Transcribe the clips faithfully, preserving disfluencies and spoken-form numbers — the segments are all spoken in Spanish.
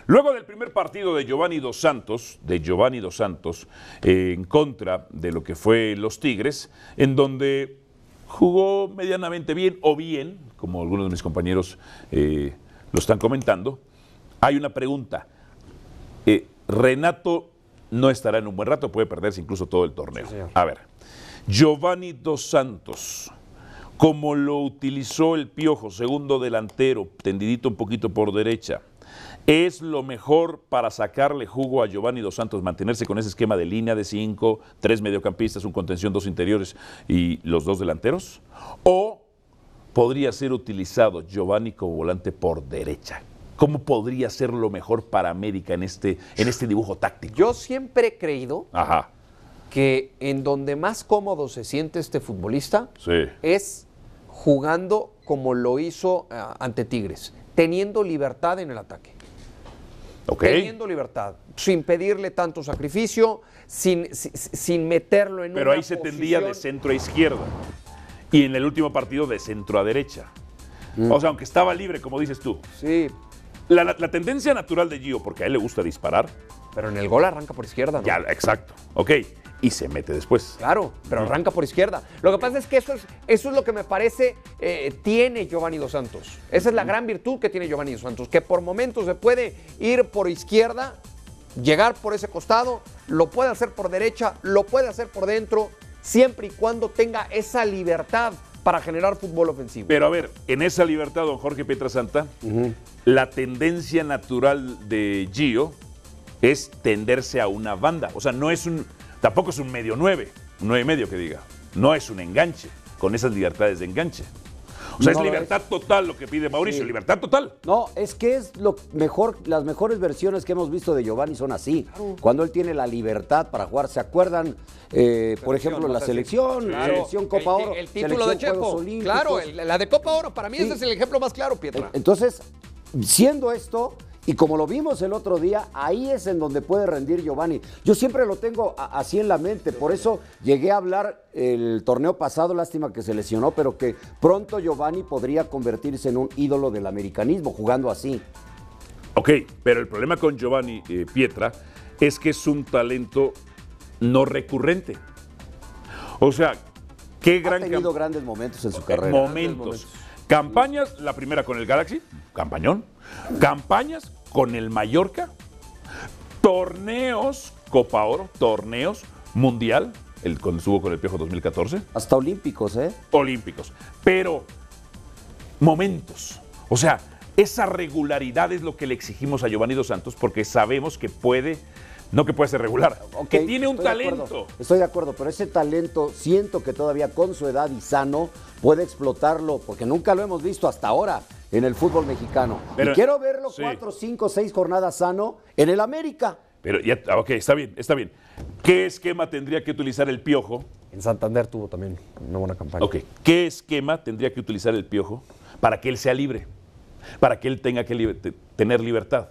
Luego del primer partido de Giovanni Dos Santos, de Giovanni Dos Santos, eh, en contra de lo que fue los Tigres, en donde jugó medianamente bien o bien, como algunos de mis compañeros eh, lo están comentando, hay una pregunta. Eh, Renato no estará en un buen rato, puede perderse incluso todo el torneo. Sí, a ver, Giovanni Dos Santos, como lo utilizó el Piojo, segundo delantero, tendidito un poquito por derecha, ¿es lo mejor para sacarle jugo a Giovanni Dos Santos, mantenerse con ese esquema de línea de cinco, tres mediocampistas, un contención, dos interiores y los dos delanteros? ¿O podría ser utilizado Giovanni como volante por derecha? ¿Cómo podría ser lo mejor para América en este, en este dibujo táctico? Yo siempre he creído Ajá. que en donde más cómodo se siente este futbolista sí. es jugando como lo hizo uh, ante Tigres, teniendo libertad en el ataque. Okay. Teniendo libertad, sin pedirle tanto sacrificio, sin, sin, sin meterlo en Pero una ahí se posición... tendía de centro a izquierda y en el último partido de centro a derecha. Mm. O sea, aunque estaba libre, como dices tú. Sí. La, la, la tendencia natural de Gio, porque a él le gusta disparar. Pero en el gol arranca por izquierda, ¿no? Ya, exacto. Ok. Y se mete después. Claro, pero arranca por izquierda. Lo que pasa es que eso es, eso es lo que me parece eh, tiene Giovanni Dos Santos. Esa es la gran virtud que tiene Giovanni Dos Santos, que por momentos se puede ir por izquierda, llegar por ese costado, lo puede hacer por derecha, lo puede hacer por dentro, siempre y cuando tenga esa libertad para generar fútbol ofensivo. Pero a ver, en esa libertad, don Jorge Pietrasanta, uh-huh. la tendencia natural de Gio es tenderse a una banda. O sea, no es un... Tampoco es un medio nueve, un nueve y medio que diga. No es un enganche, con esas libertades de enganche. O sea, no, es libertad es... total lo que pide Mauricio, sí. libertad total. No, es que es lo mejor, las mejores versiones que hemos visto de Giovanni son así. Claro. Cuando él tiene la libertad para jugar, ¿se acuerdan? Eh, por ejemplo, la selección, claro. selección Copa Oro. El, el título de Chepo, claro, el, la de Copa Oro, para mí sí. ese es el ejemplo más claro, Pietra. Entonces, siendo esto... Y como lo vimos el otro día, ahí es en donde puede rendir Giovanni. Yo siempre lo tengo a, así en la mente, por eso llegué a hablar el torneo pasado, lástima que se lesionó, pero que pronto Giovanni podría convertirse en un ídolo del americanismo, jugando así. Ok, pero el problema con Giovanni eh, Pietra es que es un talento no recurrente. O sea, qué gran... Ha tenido grandes momentos en su carrera. Momentos. momentos. Campañas, la primera con el Galaxy, campañón. Campañas con el Mallorca. Torneos, Copa Oro, torneos, Mundial, el cuando estuvo con el Piojo dos mil catorce. Hasta olímpicos, ¿eh? Olímpicos. Pero, momentos. O sea, esa regularidad es lo que le exigimos a Giovanni Dos Santos porque sabemos que puede... No que puede ser regular, okay, que tiene un talento. De estoy de acuerdo, pero ese talento siento que todavía con su edad y sano puede explotarlo, porque nunca lo hemos visto hasta ahora en el fútbol mexicano. Pero, y quiero verlo sí. cuatro, cinco, seis jornadas sano en el América. Pero ya, ok, está bien, está bien. ¿Qué esquema tendría que utilizar el Piojo? En Santander tuvo también una buena campaña. Ok, ¿qué esquema tendría que utilizar el Piojo para que él sea libre? Para que él tenga que li- tener libertad.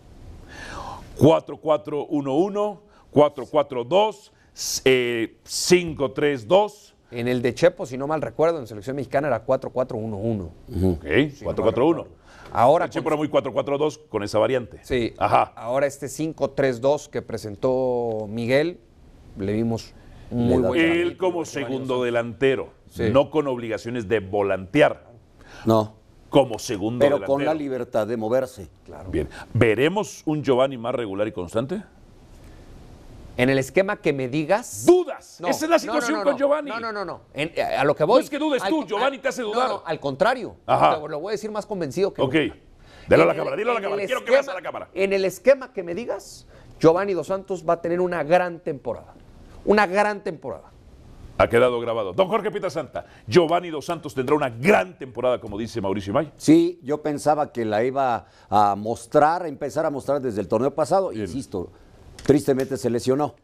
cuatro cuatro uno uno, cuatro cuatro dos, eh, cinco tres dos. En el de Chepo, si no mal recuerdo, en selección mexicana era cuatro cuatro uno uno. Uh-huh. Ok, si cuatro cuatro uno. No ahora el Chepo era muy cuatro cuatro dos con esa variante. Sí. Ajá. Ahora este cinco tres dos que presentó Miguel, le vimos muy buen. Él como segundo delantero, sí. no con obligaciones de volantear. No. Como segundo Pero delantero. con la libertad de moverse. Claro. Bien. ¿Veremos un Giovanni más regular y constante? En el esquema que me digas... ¡Dudas! No, esa es la situación no, no, no, con Giovanni. No, no, no. no. En, a lo que voy... No es que dudes tú, al, Giovanni te hace dudar. No, no, al contrario. Ajá. Te lo voy a decir más convencido que... Ok. Dilo a la cámara, dilo a la cámara. Quiero esquema, que veas a la cámara. En el esquema que me digas, Giovanni Dos Santos va a tener una gran temporada. Una gran temporada. Ha quedado grabado. Don Jorge Pietrasanta, Giovanni Dos Santos tendrá una gran temporada, como dice Mauricio Imay. Sí, yo pensaba que la iba a mostrar, a empezar a mostrar desde el torneo pasado. Bien. Insisto, tristemente se lesionó.